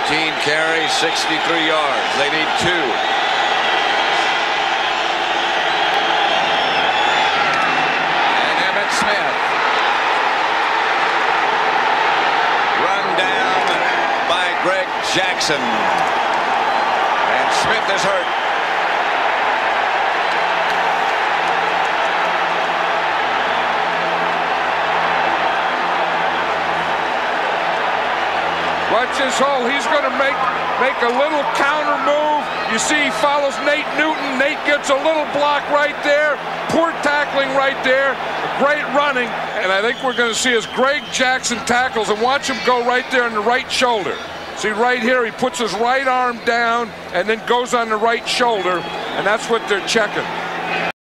carries, 63 yards. They need 2. And Emmitt Smith. Run down by Greg Jackson. And Smith is hurt. Watch this hole. He's going to make a little counter move. You see he follows Nate Newton. Nate gets a little block right there. Poor tackling right there. Great running. And I think we're going to see as Greg Jackson tackles, and watch him go right there on the right shoulder. See right here, he puts his right arm down and then goes on the right shoulder, and that's what they're checking.